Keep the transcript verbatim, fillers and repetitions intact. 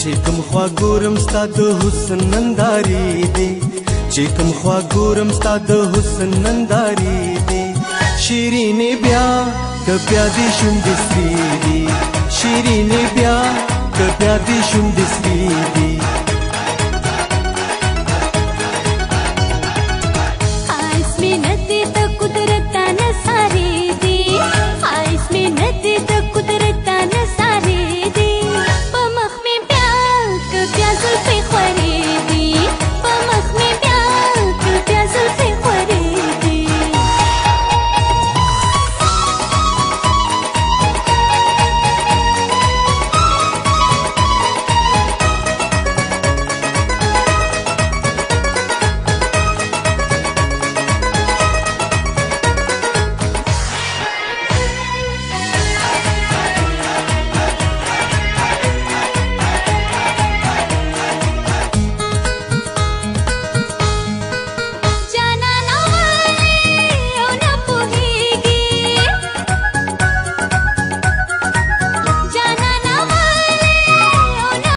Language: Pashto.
چې کوم خوا ګورم ستا د حسن نندارې دی چې کوم خوا ګورم ستا د حسن نندارې دی شیرینې بیا که بیا دې شونډې سرې دي شیرینې بیا که بیا دې شونډې سرې دي